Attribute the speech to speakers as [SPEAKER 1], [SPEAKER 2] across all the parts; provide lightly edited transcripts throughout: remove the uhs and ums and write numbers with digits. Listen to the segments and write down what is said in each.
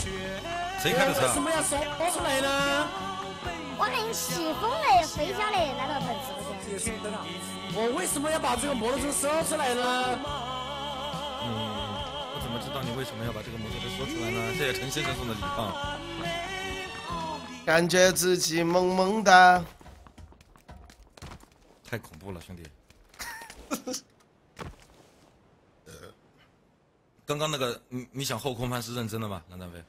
[SPEAKER 1] 谁开的车？
[SPEAKER 2] 为什么要说出来呢？
[SPEAKER 3] 我很喜风嘞，回家嘞，来到本直播间。
[SPEAKER 2] 我为什么要把这个摩托车说出来呢？
[SPEAKER 1] 我怎么知道你为什么要把这个摩托车说出来呢？谢谢陈先生送的礼棒。
[SPEAKER 4] 感觉自己萌萌哒。
[SPEAKER 1] 太恐怖了，兄弟。刚刚那个，你想后空翻是认真的吗，蓝丹飞？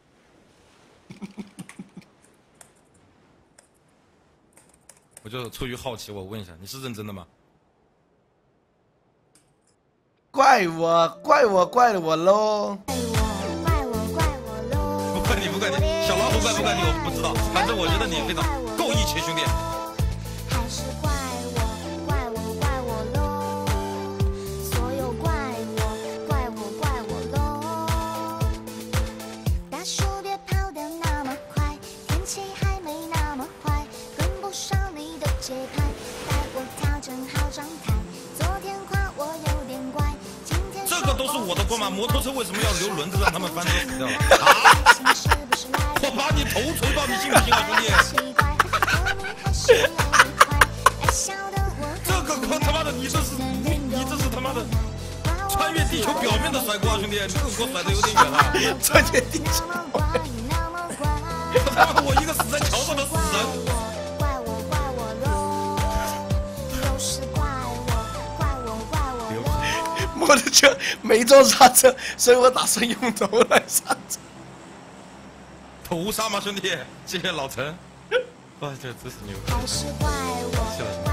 [SPEAKER 1] 我就出于好奇，我问一下，你是认真的吗？
[SPEAKER 4] 怪我喽！
[SPEAKER 1] 不怪你，不怪你，小老虎怪不怪你，我不知道，反正我觉得你非常够义气，兄弟。都是我的锅吗？摩托车为什么要留轮子让他们翻车死掉了？啊！我把你头锤爆，你信不信啊，兄弟？这个锅他妈的，你这是他妈的穿越地球表面的甩锅啊，兄弟！这个锅甩的有点远了。
[SPEAKER 4] 穿越地球。
[SPEAKER 1] 他妈我一个死在桥上的死人。
[SPEAKER 4] 摩托车没装刹车，所以我打算用头来刹车。
[SPEAKER 1] 头刹吗，兄弟？谢谢老陈。哇，这真是牛！谢了。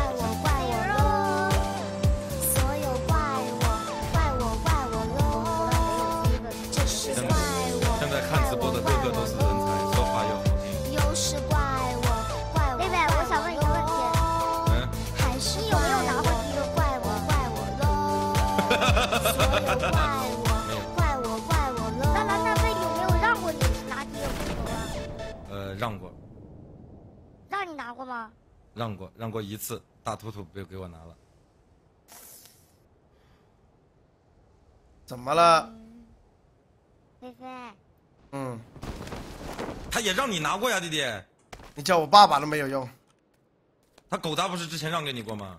[SPEAKER 1] 现在看直播的个个都是人才，说话又好听。
[SPEAKER 3] 贝贝，我想问一个问题。你有没有拿过第一个怪我喽？那蓝大飞有没有让过你拿第一个斧头啊？
[SPEAKER 1] 让过。
[SPEAKER 3] 让你拿过吗？
[SPEAKER 1] 让过一次，大图图被给我拿了。
[SPEAKER 4] 怎么了？
[SPEAKER 3] 菲菲。
[SPEAKER 1] 他也让你拿过呀，弟弟。
[SPEAKER 4] 你叫我爸爸都没有用。
[SPEAKER 1] 他狗大不是之前让给你过吗？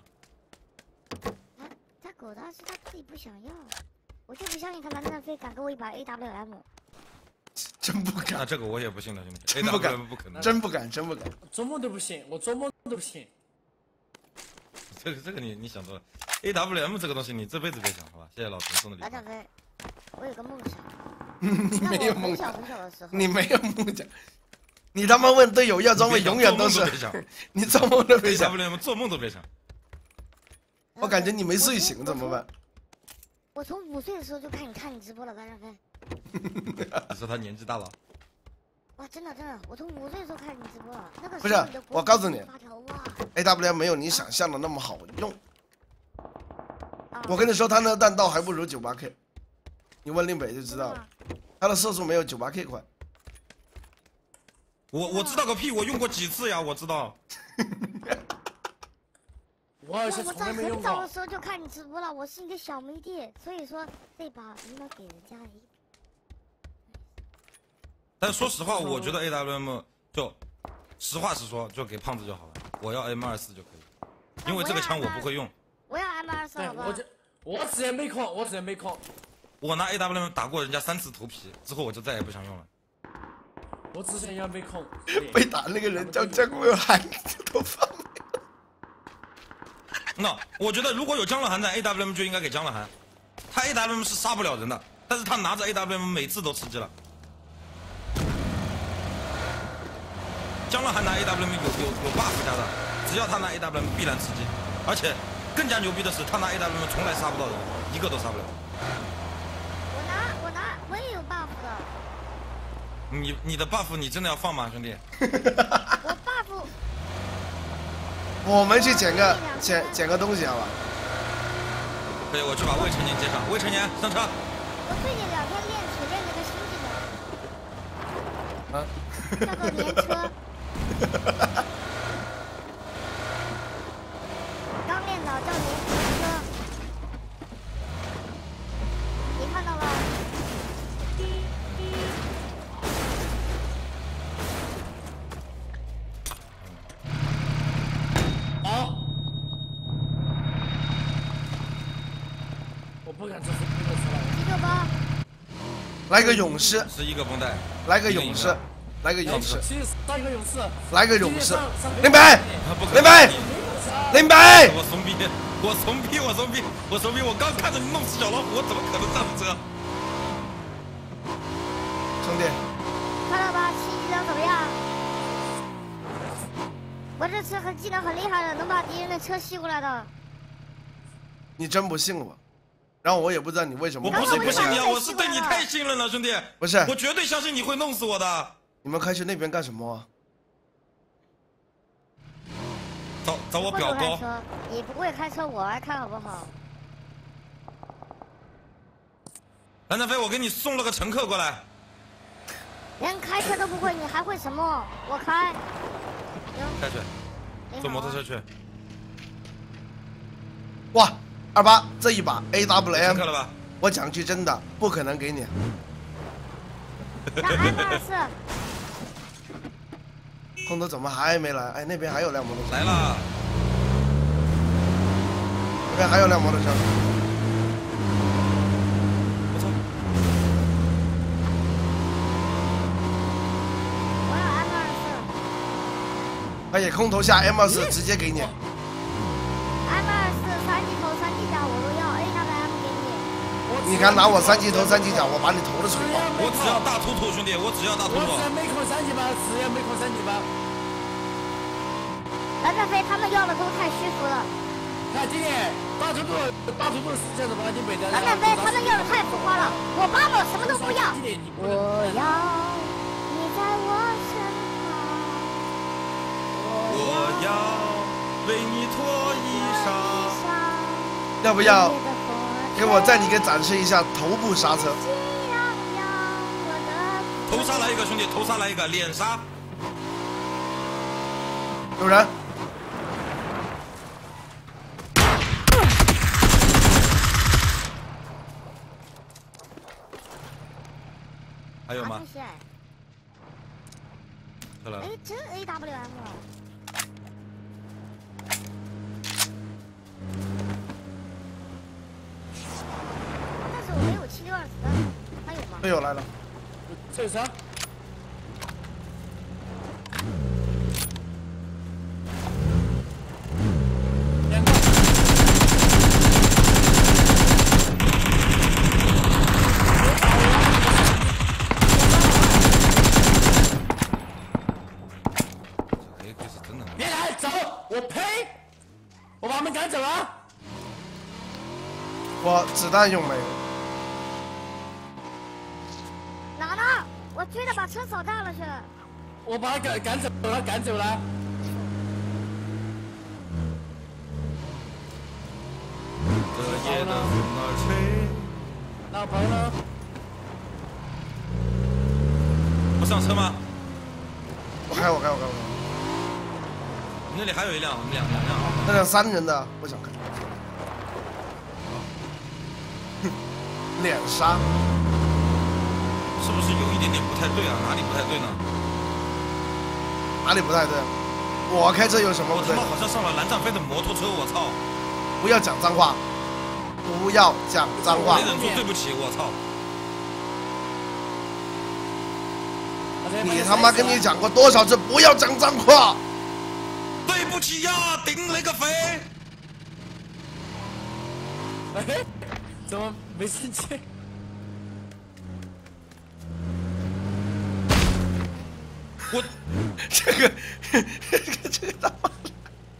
[SPEAKER 3] 他狗大是他自己不想要，我就不相信他蓝大飞敢给我一把 AWM。
[SPEAKER 4] 真不敢。
[SPEAKER 1] 那这个我也不信了，兄弟。
[SPEAKER 4] 真不敢，
[SPEAKER 1] 不可能。
[SPEAKER 4] 真不敢。
[SPEAKER 2] 做梦都不信，我做梦都不信。
[SPEAKER 1] 这个你想多了。AWM 这个东西你这辈子别想，好吧？谢谢老陈送的礼物。
[SPEAKER 3] 蓝大飞，我有个梦想。
[SPEAKER 4] 你没有梦想。
[SPEAKER 3] 很小的时候。
[SPEAKER 4] 你没有梦想。你他妈问队友要装备，永远都是你做梦都别想。
[SPEAKER 1] AWM 做梦都别想。
[SPEAKER 4] 我感觉你没睡醒怎么办？
[SPEAKER 3] 我从5岁的时候就看你直播了，蓝大飞。
[SPEAKER 1] 你说他年纪大了？
[SPEAKER 3] 哇，真的，我从5岁的时候看你直播了。那个
[SPEAKER 4] 不是，我告诉你
[SPEAKER 3] ，AWM
[SPEAKER 4] 没有你想象的那么好用。我跟你说，他那弹道还不如98K， 你问令北就知道了。他的射速没有98K 快。
[SPEAKER 1] 我知道个屁！我用过几次呀？我知道。
[SPEAKER 2] 我在很
[SPEAKER 3] 早的时候就看你直播了，我是你的小迷弟，所以说这把你能给人家一。
[SPEAKER 1] 但说实话，我觉得 AWM 就实话实说，就给胖子就好了。我要 M24就可以，因为这个枪我不会用。
[SPEAKER 3] 我要 M24，好吧？
[SPEAKER 2] 我只能没空。
[SPEAKER 1] 我拿 AWM 打过人家3次头皮，之后我就再也不想用了。
[SPEAKER 2] 我只想要没空。
[SPEAKER 4] 被打那个人叫江乐涵，头发。
[SPEAKER 1] 那我觉得如果有江乐涵在 ，AWM 就应该给江乐涵。他 AWM 是杀不了人的，但是他拿着 AWM 每次都吃鸡了。江乐涵拿 AWM 有 buff 加的，只要他拿 AWM 必然吃鸡，而且更加牛逼的是，他拿 AWM 从来杀不到人，一个都杀不了。
[SPEAKER 3] 我也有 buff 的。
[SPEAKER 1] 你的 buff 你真的要放吗，兄弟？
[SPEAKER 3] 我 buff。
[SPEAKER 4] 我们去捡个东西，好吧？
[SPEAKER 1] 对，我去把未成年接上。未成年上车。
[SPEAKER 3] 我最近2天练腿练了个新技能，叫做连车。刚练到叫连车，你看到了？
[SPEAKER 4] 来个勇士
[SPEAKER 1] 11个绷带，
[SPEAKER 4] 来个勇士，来个勇士，
[SPEAKER 2] 上一个勇士，
[SPEAKER 4] 来个勇士，林北，林北，林北，
[SPEAKER 1] 我怂逼，我怂逼，我怂逼，我怂逼！我刚看着你弄死小老虎，我怎么可能上车？
[SPEAKER 4] 兄弟，
[SPEAKER 3] 看到吧，骑技能怎么样？我这车技能很厉害的，能把敌人的车吸过来的。
[SPEAKER 4] 你真不信我，然后我也不知道你为什么。
[SPEAKER 1] 我不是不信你啊，我是对你太信任了，兄弟。
[SPEAKER 4] 不是，
[SPEAKER 1] 我绝对相信你会弄死我的。
[SPEAKER 4] 你们开去那边干什么啊？
[SPEAKER 1] 找我表哥。
[SPEAKER 3] 你不会开车，我来开好不好？
[SPEAKER 1] 蓝展飞，我给你送了个乘客过来。
[SPEAKER 3] 连开车都不会，你还会什么？我开。
[SPEAKER 1] 开去，坐摩托车去。
[SPEAKER 4] 哇，28这一把
[SPEAKER 1] 乘
[SPEAKER 4] AWM，
[SPEAKER 1] 客了吧？
[SPEAKER 4] 我讲句真的，不可能给你。
[SPEAKER 3] 那 M24。
[SPEAKER 4] 空头怎么还没来？哎，那边还有辆摩托车。
[SPEAKER 1] 来了。
[SPEAKER 4] 那边还有辆摩托车。
[SPEAKER 1] 我操！
[SPEAKER 3] 我要 M24。
[SPEAKER 4] 可以，空投下 M24直接给你。
[SPEAKER 3] M24 3级头3级甲我都要 ，AWM 给你。
[SPEAKER 4] 你敢拿我3级头3级甲，我把你头都锤爆！
[SPEAKER 1] 我只要大突突，兄弟，我只要大突突。
[SPEAKER 2] 我只要没扣3级吧，只要没扣3级吧。
[SPEAKER 3] 蓝展飞他们要的都太虚浮了。
[SPEAKER 2] 看今天大突突的时间怎么已经没得了？
[SPEAKER 3] 蓝展飞他们要的太浮夸了，我巴宝什么都不要。我要你在我身旁。
[SPEAKER 1] 我要为你脱衣裳。
[SPEAKER 4] 要不要给我再你给展示一下头部刹车？
[SPEAKER 1] 头杀来一个，兄弟，头杀来一个，脸杀。
[SPEAKER 4] 有人。
[SPEAKER 1] 还有吗？来了。
[SPEAKER 3] 哎，真 AWM 了。但是我没有762子弹，还有吗？
[SPEAKER 4] 队友来了。
[SPEAKER 2] 这有啥？2个。别来走！我呸！我把他们赶走了。
[SPEAKER 4] 我子弹用没有？
[SPEAKER 3] 哪呢？我追着把车扫炸了去。
[SPEAKER 2] 我把他赶走了，赶走了。
[SPEAKER 1] 这夜的风儿吹。
[SPEAKER 2] 老婆呢？
[SPEAKER 1] 不上车吗？
[SPEAKER 4] 我开。
[SPEAKER 1] 你那里还有一辆，两辆。
[SPEAKER 4] 那辆3人的，不想开。哼，脸杀。
[SPEAKER 1] 是不是有一点点不太对啊？哪里不太对呢？
[SPEAKER 4] 哪里不太对？我开车有什么不对？
[SPEAKER 1] 我他妈好像上了蓝展飞的摩托车，我操！
[SPEAKER 4] 不要讲脏话，不要讲脏话。
[SPEAKER 1] 没忍住，对不起，我操！
[SPEAKER 4] 你他妈跟你讲过多少次不要讲脏话？
[SPEAKER 1] 对不起呀，顶了个飞！
[SPEAKER 2] 哎，怎么没生气？
[SPEAKER 1] 我
[SPEAKER 4] 这个他妈的，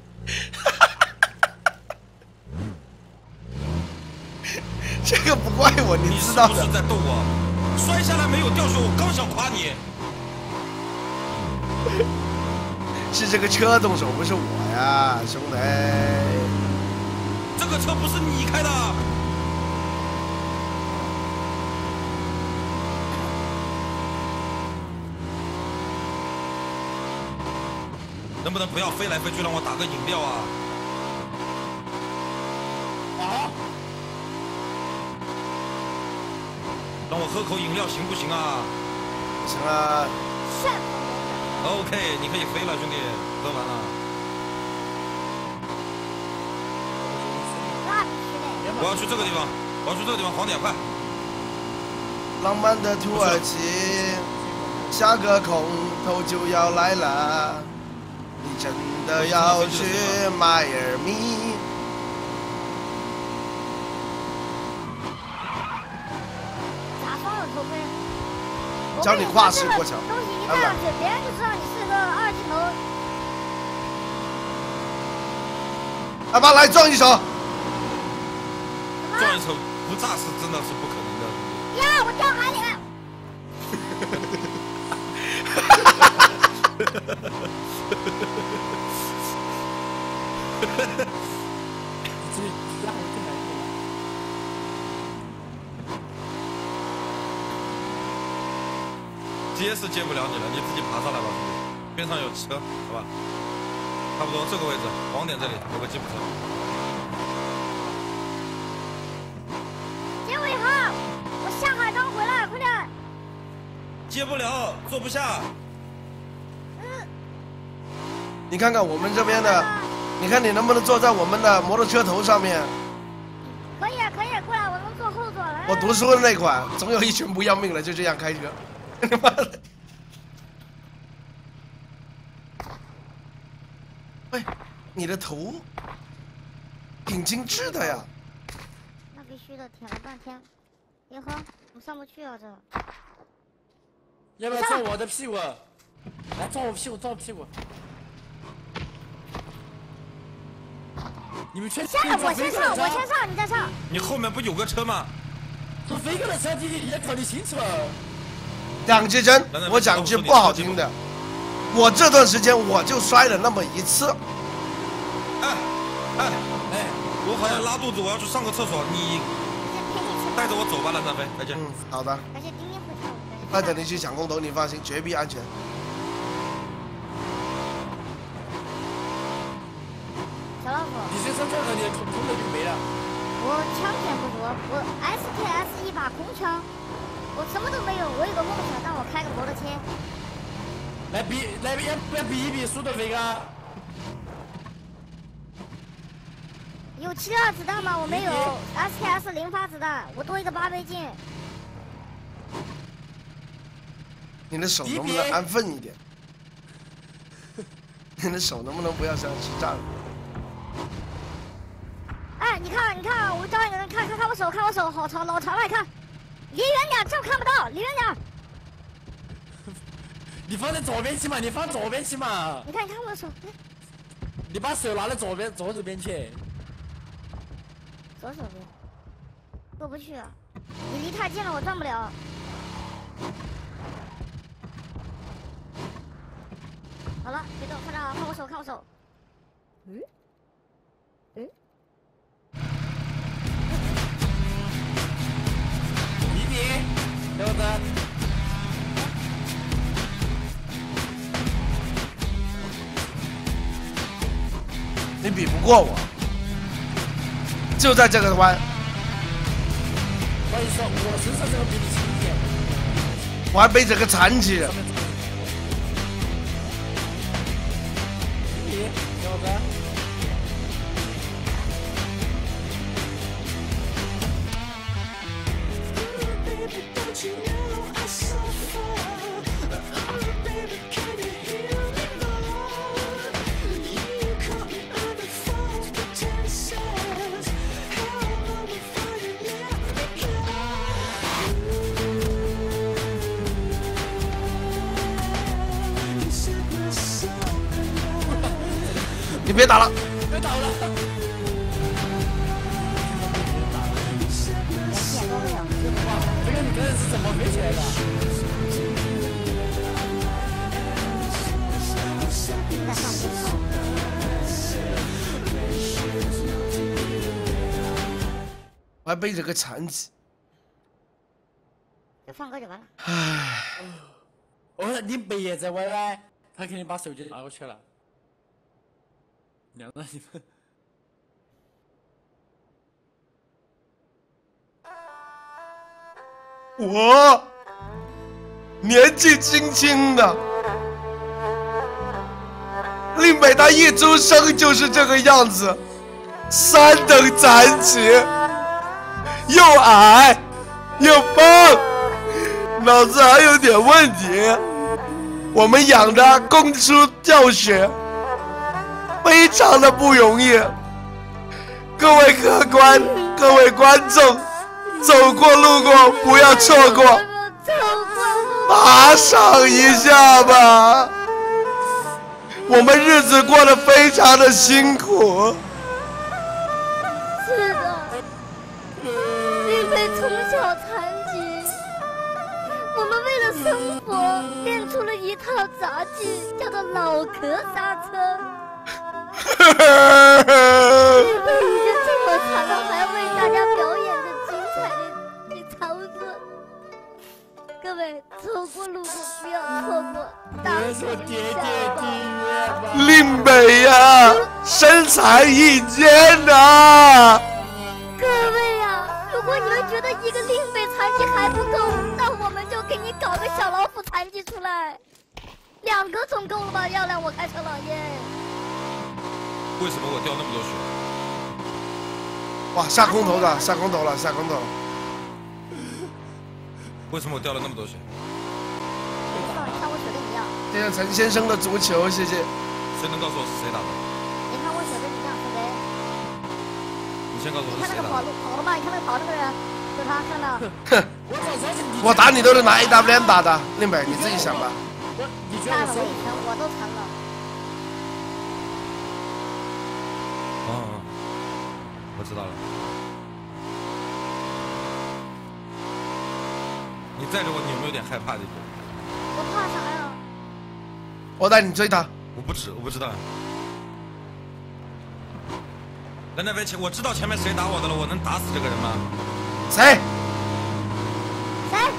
[SPEAKER 4] 这个不怪我，你知道的。
[SPEAKER 1] 你是不是在逗我？摔下来没有掉血，我刚想夸你。
[SPEAKER 4] 是这个车动手，不是我呀，兄弟。
[SPEAKER 1] 这个车不是你开的。能不能不要飞来飞去，让我打个饮料啊？
[SPEAKER 2] 啊！
[SPEAKER 1] 让我喝口饮料行不行啊？
[SPEAKER 4] 行啊。
[SPEAKER 1] OK， 你可以飞了，兄弟，喝完了。我要去这个地方，黄点快！
[SPEAKER 4] 浪漫的土耳其，下个空头就要来了，你真的要去迈尔密？
[SPEAKER 3] 咋放了头盔？
[SPEAKER 4] 教你跨式过桥。
[SPEAKER 3] 东西一戴上去，别人就知道你是个二级头。
[SPEAKER 4] 阿爸来撞一手。
[SPEAKER 1] 撞一手不炸是真的是不可能的。
[SPEAKER 3] 呀，我掉海里了。
[SPEAKER 1] 接是接不了你了，你自己爬上来吧，兄弟。边上有车，好吧？差不多这个位置，黄点这里有个吉普车。
[SPEAKER 3] 接我一下，我下海刚回来，快点。
[SPEAKER 1] 接不了，坐不下。
[SPEAKER 4] 你看看我们这边的，你看你能不能坐在我们的摩托车头上面？
[SPEAKER 3] 可以，可以，过来，我能坐后座了。
[SPEAKER 4] 我读书的那款，总有一群不要命的就这样开车。他妈的！喂，你的头挺精致的呀。
[SPEAKER 3] 那必须的，舔了半天。别喝，我上不去啊，这。
[SPEAKER 2] 要不要撞我的屁股？来撞我屁股，撞我屁股。你们全
[SPEAKER 3] 下，我先上，我先上，你再上。
[SPEAKER 1] 你后面不有个车吗？
[SPEAKER 2] 这飞哥的车你要考虑清楚了。
[SPEAKER 4] 两句真，我讲句不好听的，我这段时间我就摔了那么一次。
[SPEAKER 1] 哎，我好像拉肚子，我要去上个厕所，你带着我走吧，蓝山飞，再见。
[SPEAKER 4] 好的。
[SPEAKER 3] 而且丁丁会跳舞。
[SPEAKER 4] 带着你去抢空投，你放心，绝逼安全。
[SPEAKER 3] 小老虎，
[SPEAKER 2] 你身上撞了，你的空投就没了。
[SPEAKER 3] 我枪点不足，我 SKS 一把空枪。我什么都没有，我有个梦想，让我开个摩托车。
[SPEAKER 2] 来比，要不要比一比速度飞哥？
[SPEAKER 3] 有72子弹吗？我没有 ，SKS 0发子弹，我多一个8倍镜。
[SPEAKER 4] 你的手能不能安分一点？你的手能不能不要像是这样？
[SPEAKER 3] 哎，你看，我照一个人，看我手，好长，老长了，看。离远点，这看不到，离远点。
[SPEAKER 2] 你放在左边去嘛，你放左边去嘛。
[SPEAKER 3] 你看我的手。
[SPEAKER 2] 你把手拿到左手边去。
[SPEAKER 3] 左手边。过不去啊，你离太近了，我转不了。好了，别动，快点，看我手。
[SPEAKER 2] 刘子，
[SPEAKER 4] 你比不过我，就在这个弯。
[SPEAKER 2] 我跟你说，我身上这个比你轻一点。
[SPEAKER 4] 我还背着个残疾。
[SPEAKER 2] 刘子。
[SPEAKER 4] 你别打了，
[SPEAKER 2] 别打了。这个你刚才是怎么飞起来的？
[SPEAKER 4] 我还背着个残疾。
[SPEAKER 3] 就放歌就完了。
[SPEAKER 4] 唉，
[SPEAKER 2] 哦，你背也在歪歪，他肯定把手机拿过去了。两个你们。
[SPEAKER 4] 我年纪轻轻的，令北他一出生就是这个样子，3等残疾，又矮又胖脑子还有点问题。我们养的供出教学，非常的不容易。各位客官，各位观众，走过路过不要错过，打赏一下吧。我们日子过得非常的辛苦。
[SPEAKER 3] 是的，因为从小残疾，我们为了生活练出了一套杂技，叫做脑壳刹车。因为已经这么惨了，还要为大家表演着精彩的操作。各位走过路过不要错过，打赏一下吧。
[SPEAKER 4] 令北呀，身残意坚呐。
[SPEAKER 3] 各位呀，如果你们觉得一个令北残疾还不够，那我们就给你搞个小老虎残疾出来，2个总够了吧？要让我开车了耶！
[SPEAKER 1] 为什么我掉那么多血？
[SPEAKER 4] 哇，下空投了，下空投了，下空投了。
[SPEAKER 1] 为什么我掉了那么多血？
[SPEAKER 3] 你看我血跟你一样。
[SPEAKER 4] 谢谢陈先生的足球，谢谢。
[SPEAKER 1] 谁能告诉我是谁打的？
[SPEAKER 3] 你看我血跟你一样，对不对？
[SPEAKER 1] 你先告诉我
[SPEAKER 3] 你看那个
[SPEAKER 1] 是谁打的。
[SPEAKER 3] 跑了吗？你看那个跑那个人，就他，看到？
[SPEAKER 4] 哼，我打你都是拿 AWM 打的，令北你自己想吧。
[SPEAKER 3] 干了我一拳，我都残了。
[SPEAKER 1] 哦，我知道了。你载着我，你有没有点害怕这个？
[SPEAKER 3] 我怕啥呀？
[SPEAKER 4] 我带你追他。
[SPEAKER 1] 我不知道。在那边前，我知道前面谁打我的了，我能打死这个人吗？
[SPEAKER 4] 谁？
[SPEAKER 3] 谁？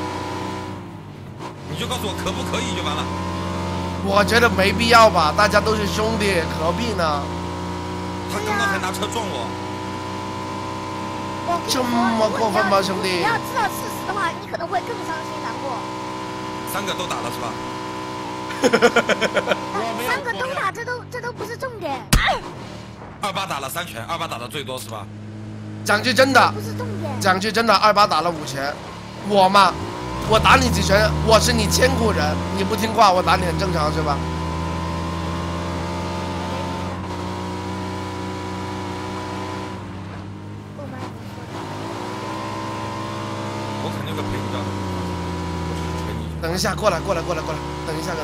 [SPEAKER 1] 你就告诉我可不可以就完了。
[SPEAKER 4] 我觉得没必要吧，大家都是兄弟，何必呢？
[SPEAKER 1] 他刚刚还拿车撞我。
[SPEAKER 4] 这么过分吗，兄弟？
[SPEAKER 3] 你要知道事实的话，你可能会更伤心难过。
[SPEAKER 1] 3个都打了是吧
[SPEAKER 3] ？3个都打，这都不是重点。
[SPEAKER 1] 28打了3拳，28打的最多是吧？
[SPEAKER 4] 讲句真的，
[SPEAKER 3] 不是重点。
[SPEAKER 4] 讲句真的，28打了5拳，我嘛，我打你几拳，我是你千古人，你不听话，我打你很正常是吧？
[SPEAKER 1] 我肯定会赔你的。
[SPEAKER 4] 等一下，过来，等一下。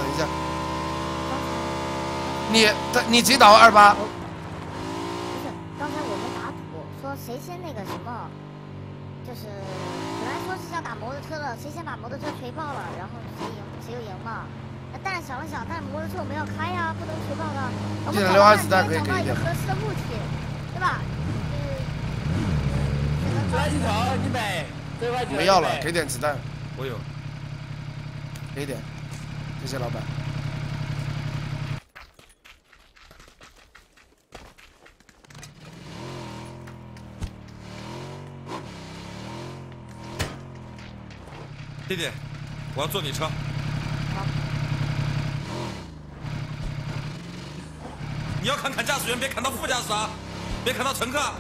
[SPEAKER 4] 你击倒28。
[SPEAKER 3] 不是，刚才我们打赌说谁先那个什么，就是本来说是要打摩托车的，谁先把摩托车锤爆了，然后谁就赢嘛。但是想了想，但是摩托车我们要开呀，不能锤爆的。我们
[SPEAKER 4] 留子弹可以
[SPEAKER 3] 找到一个合适的物体，对吧？
[SPEAKER 2] 垃圾桶，你没？
[SPEAKER 4] 没要了，给点子弹。
[SPEAKER 1] 我有。
[SPEAKER 4] 给点，谢谢老板。
[SPEAKER 1] 弟弟，我要坐你车。你要看驾驶员，别看到副驾驶啊，别看到乘客。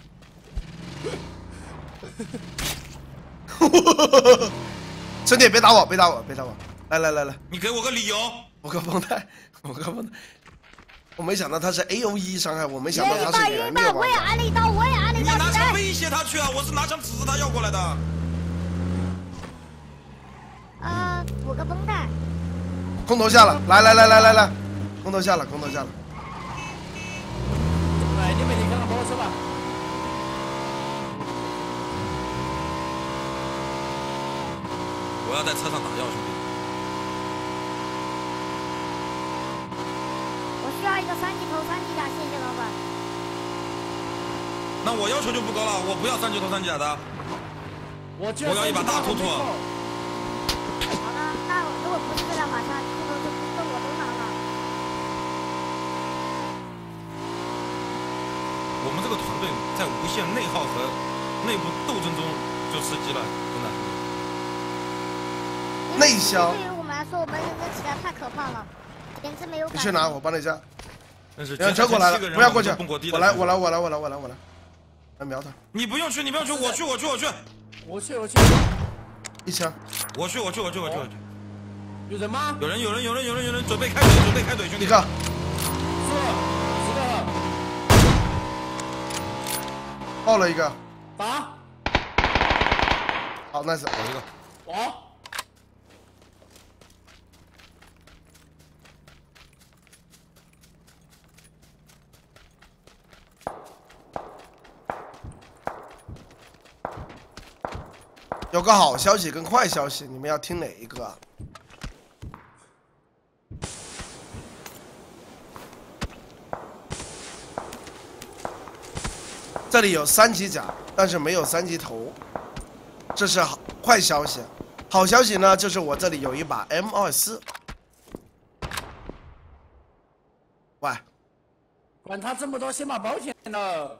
[SPEAKER 4] 兄弟，别打我！来，
[SPEAKER 1] 你给我个理由。
[SPEAKER 4] 我个绷带。我没想到他是 AOE 伤害，我没想到他是原灭亡。
[SPEAKER 3] 我也挨了一刀。
[SPEAKER 1] 你拿枪威胁他去啊！我是拿枪指着他要过来的。
[SPEAKER 3] 补个绷带。
[SPEAKER 4] 空投下了，来，空投下了。
[SPEAKER 2] 来，你们你看看摩托车吧。
[SPEAKER 1] 我要在车上打药，兄弟。
[SPEAKER 3] 我需要一个3级头3级甲，谢谢老板。
[SPEAKER 1] 那我要求就不高了，我不要3级头3级甲的。我要一把大兔兔。
[SPEAKER 3] 好的，那如果不是这辆马车，兔兔就跟我都拿了。
[SPEAKER 1] 我们这个团队在无限内耗和内部斗争中就吃鸡了，真的。
[SPEAKER 4] 内销
[SPEAKER 3] 对于我们来说，我们认真起来太可怕了，简直没有。
[SPEAKER 4] 你去拿，我帮你加。
[SPEAKER 1] 人
[SPEAKER 4] 车过来了，不要过去。我来，来瞄他。
[SPEAKER 1] 你不用去，我去。
[SPEAKER 2] 我去。
[SPEAKER 4] 一枪。
[SPEAKER 1] 我去。
[SPEAKER 2] 有人吗？
[SPEAKER 1] 有人，准备开队，兄弟。
[SPEAKER 4] 一个，爆了一个，
[SPEAKER 2] 打，
[SPEAKER 4] 好，nice，
[SPEAKER 1] 有一个。
[SPEAKER 2] 我。
[SPEAKER 4] 有个好消息跟坏消息，你们要听哪一个？这里有3级甲，但是没有3级头，这是坏消息。好消息呢，就是我这里有一把 M24。喂，
[SPEAKER 2] 管他这么多，先把保险了。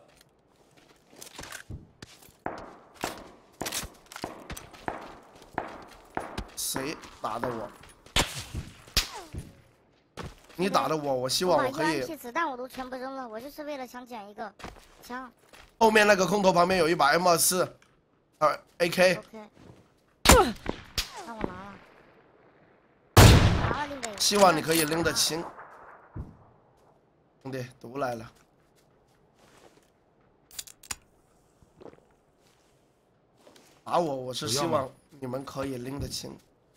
[SPEAKER 4] 谁打的我？你打的我，我希望我可以。
[SPEAKER 3] 把子弹我都全部扔了，我就是为了想捡一个枪。
[SPEAKER 4] 后面那个空投旁边有一把 M24，AK。
[SPEAKER 3] OK。让我拿了。拿了那个。
[SPEAKER 4] 希望你可以拎得清。兄弟，毒来了。打我是希望你们可以拎得清。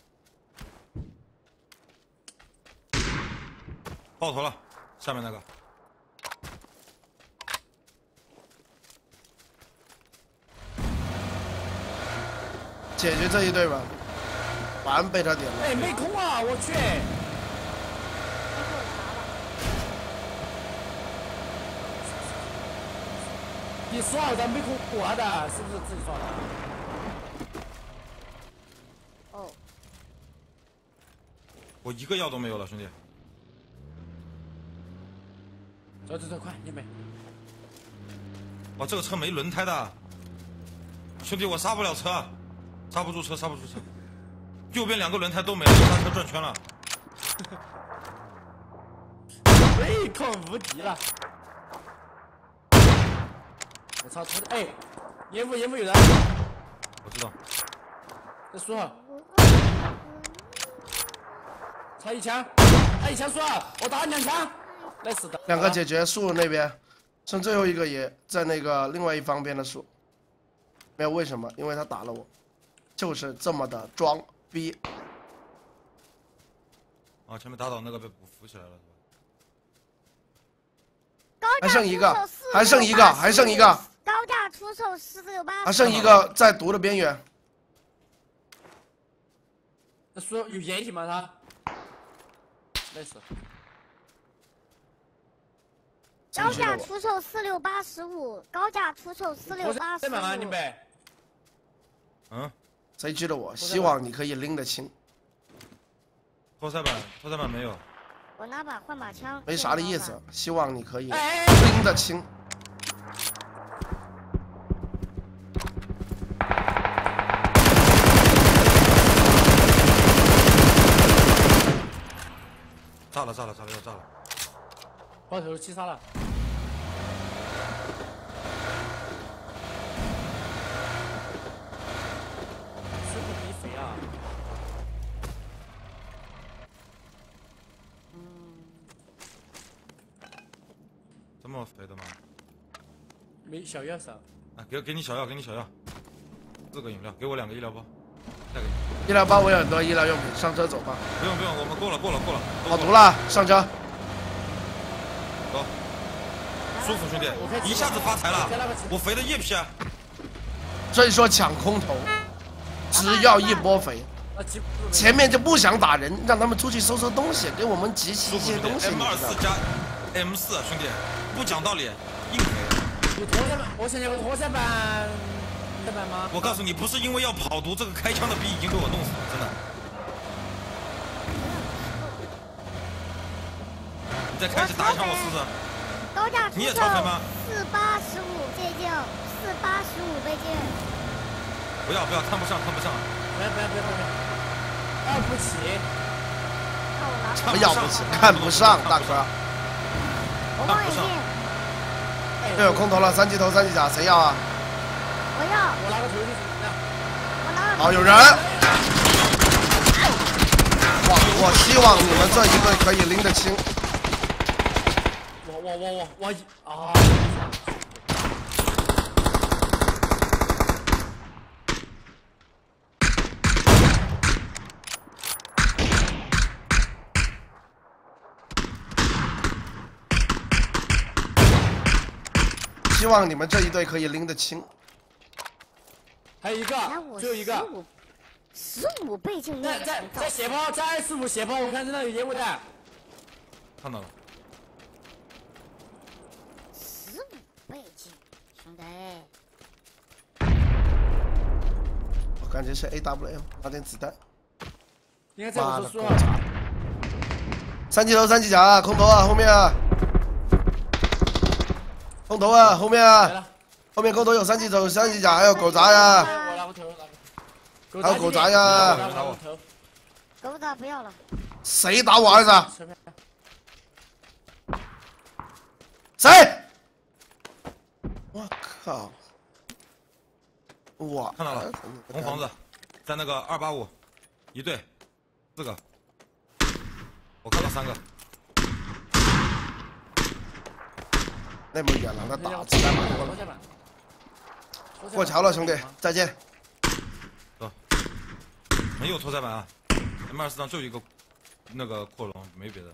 [SPEAKER 1] 爆头了，下面那个。
[SPEAKER 4] 解决这一队吧，完被他点了。
[SPEAKER 2] 哎，没空啊，我去。你刷的没空挂的，是不是自己刷的？
[SPEAKER 3] 哦。
[SPEAKER 1] 我一个药都没有了，兄弟。
[SPEAKER 2] 走，快，你们。
[SPEAKER 1] 哦，这个车没轮胎的，兄弟，我刹不了车，刹不住车。右边2个轮胎都没了，刹车转圈了。
[SPEAKER 2] 对抗无敌了！我操，哎，烟雾有人。
[SPEAKER 1] 我知道。
[SPEAKER 2] 在树上。他一枪输了，我打2枪。类似的
[SPEAKER 4] 2个解决树那边，剩最后一个也在那个另外一方边的树。没有为什么，因为他打了我，就是这么的装逼。
[SPEAKER 1] 啊，前面打倒那个被扶起来了是
[SPEAKER 3] 吧？
[SPEAKER 4] 还剩一个。
[SPEAKER 3] 高价出售468。
[SPEAKER 4] 还剩一个在毒的边缘。
[SPEAKER 2] 那说有掩体吗？他？类似。
[SPEAKER 3] 高价出售4685，高价出售4685。
[SPEAKER 2] 在哪里呗？
[SPEAKER 1] 嗯，
[SPEAKER 4] 谁记得我？希望你可以拎得清。
[SPEAKER 1] 拖塞板没有。
[SPEAKER 3] 我拿把换把枪。
[SPEAKER 4] 没啥的意思，希望你可以拎得清。
[SPEAKER 1] 炸了，要炸了！
[SPEAKER 2] 爆头击杀了。水平比肥啊！
[SPEAKER 1] 这么肥的吗？
[SPEAKER 2] 没小药少。
[SPEAKER 1] 啊，给你小药，4个饮料，给我2个医疗包，再给你。
[SPEAKER 4] 医疗包我有很多医疗用品，上车走吧。
[SPEAKER 1] 不用，我们过了。
[SPEAKER 4] 好毒了，上车。
[SPEAKER 1] 走。舒服，兄弟，一下子发财了，我肥的一批啊！
[SPEAKER 4] 所以说抢空投，只要一波肥，前面就不想打人，让他们出去收东西，给我们集齐一些东西。
[SPEAKER 1] M24加 M4，兄弟，不讲道理，硬肥。
[SPEAKER 2] 有拖塞板，我想要个拖塞板，吗？
[SPEAKER 1] 我告诉你，不是因为要跑毒，这个开枪的逼已经被我弄死了，真的。你再开始打一枪我试试。
[SPEAKER 3] 高价出售
[SPEAKER 1] 你也超肥吗
[SPEAKER 3] ？485接近，485倍镜。
[SPEAKER 1] 不要，看不上。
[SPEAKER 2] 不要不起。
[SPEAKER 4] 不要不起，看不上，大哥。
[SPEAKER 3] 我望远镜。
[SPEAKER 4] 又有空投了，3级头3级甲，谁要啊？
[SPEAKER 3] 我要。
[SPEAKER 2] 我拿个头就行。
[SPEAKER 3] 我拿了。
[SPEAKER 4] 好，有人。 我希望你们这一队可以拎得清。
[SPEAKER 2] 我啊！
[SPEAKER 4] 希望你们这一队可以拎得清。
[SPEAKER 2] 还有一个，最后一个。
[SPEAKER 3] 15倍镜面，
[SPEAKER 2] 在斜坡，在25斜坡，我看见那有烟雾弹。
[SPEAKER 1] 看到了。
[SPEAKER 3] 15倍镜，兄弟。
[SPEAKER 4] 我感觉是 AWM， 拿点子弹。
[SPEAKER 2] 应该在我这说。
[SPEAKER 4] 三级头，三级甲，空投啊，后面啊。空投啊，后面啊。后面空投有三级头、三级甲，还有狗杂呀。 还有狗杂呀！
[SPEAKER 3] 狗杂不要了。
[SPEAKER 4] 谁打我儿子？谁？我靠！我
[SPEAKER 1] 看到了，红房子，在那个285，一队，4个，我看到3个。
[SPEAKER 4] 那么远了，那打子弹蛮多了。过桥了，兄弟，再见。
[SPEAKER 1] 没有拖载板啊 ，M24上就一个那个扩容，没别的。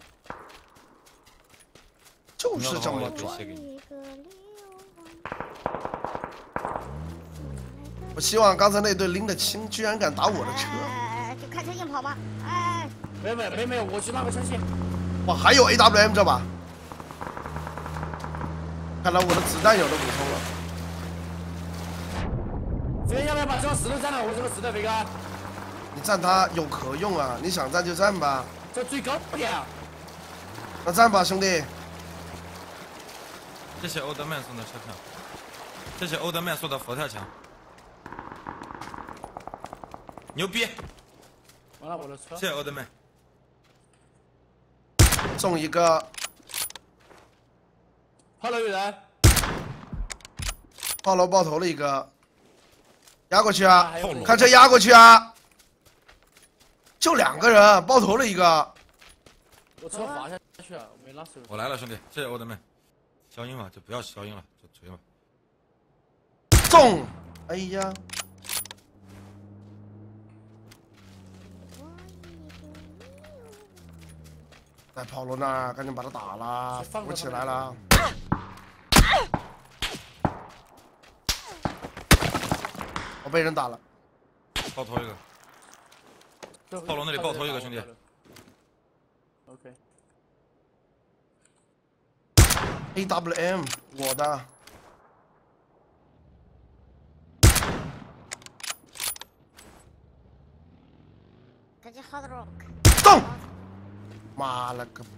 [SPEAKER 4] 就是这么
[SPEAKER 1] 转。
[SPEAKER 4] 我希望刚才那队拎得清，居然敢打我的车。
[SPEAKER 3] 就开车硬跑吧。哎，
[SPEAKER 2] 没有，我去那个车线。
[SPEAKER 4] 哇，还有 AWM 这把，看来我的子弹有了补充了。
[SPEAKER 2] 这边要不要把这个石头占了？我这个石头，飞哥。
[SPEAKER 4] 你占它有可用啊！你想占就占吧。
[SPEAKER 2] 这最高点。
[SPEAKER 4] 那占吧，兄弟。
[SPEAKER 1] 谢谢欧德曼送的车票，谢谢欧德曼送的佛跳墙，牛逼！
[SPEAKER 2] 完了我的车。
[SPEAKER 1] 谢谢欧德曼。
[SPEAKER 4] 中一个。
[SPEAKER 2] 炮楼有人。
[SPEAKER 4] 炮楼爆头了一个，压过去啊！
[SPEAKER 2] 看
[SPEAKER 4] 看车压过去啊！ 就2个人，爆头了一个。
[SPEAKER 2] 我车滑下去了，我没拉手。
[SPEAKER 1] 我来了，兄弟，谢谢欧德曼。消音吧，就不要消音了，就锤吧。
[SPEAKER 4] 中！哎呀！在炮楼那儿，赶紧把他打了，扶起来了。我被人打了。
[SPEAKER 1] 爆头一个。 炮楼那里爆头一个兄弟。
[SPEAKER 2] OK。
[SPEAKER 4] AWM， 我的。
[SPEAKER 3] 感觉 hard rock。
[SPEAKER 4] 动！妈了个！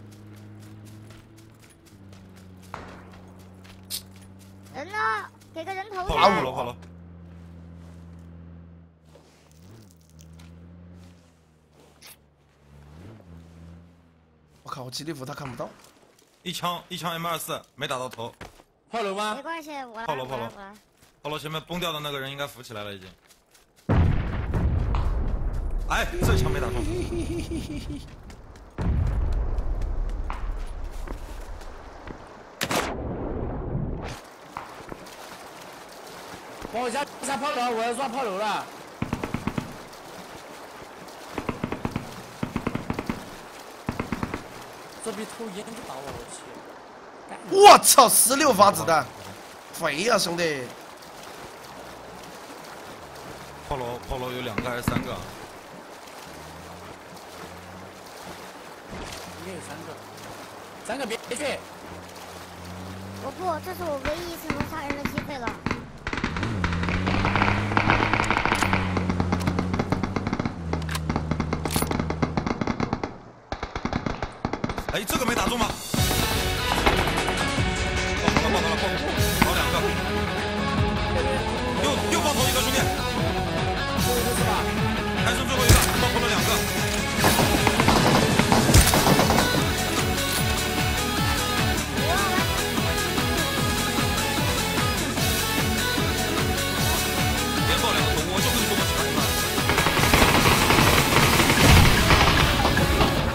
[SPEAKER 3] 人呢？给个人头。
[SPEAKER 1] 炮楼，炮楼。
[SPEAKER 4] 我靠！我吉利服他看不到，
[SPEAKER 1] 一枪 M24没打到头。
[SPEAKER 2] 炮楼吗？
[SPEAKER 3] 没关系，我来。
[SPEAKER 1] 炮楼，炮楼前面崩掉的那个人应该扶起来了已经。哎，这枪没打中。
[SPEAKER 2] 帮我加炮楼，我要抓炮楼了。 这比抽烟就打我，我去！
[SPEAKER 4] 我操，16发子弹，肥呀、兄弟！
[SPEAKER 1] 炮楼有2个还是3个？
[SPEAKER 2] 应该有3个，3个别去！
[SPEAKER 3] 我不，这是我唯一一次能杀人的机会了。
[SPEAKER 1] 哎，这个没打中吗？爆头了，爆2个，又爆头一个，兄弟，
[SPEAKER 2] 最后一个是吧？
[SPEAKER 1] 还剩最后一个，爆头了2个。别爆2个头，我就跟你说我是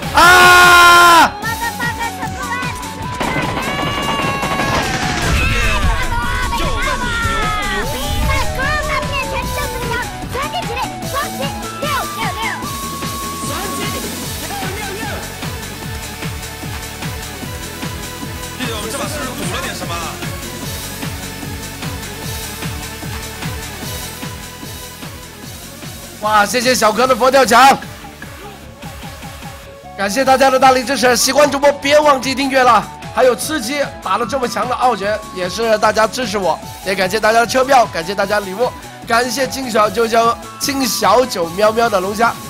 [SPEAKER 4] 哇，谢谢小哥的佛跳墙，感谢大家的大力支持，喜欢主播别忘记订阅了。还有吃鸡打了这么强的傲爵，也是大家支持我，也感谢大家的车票，感谢大家的礼物，感谢金小九喵喵的龙虾。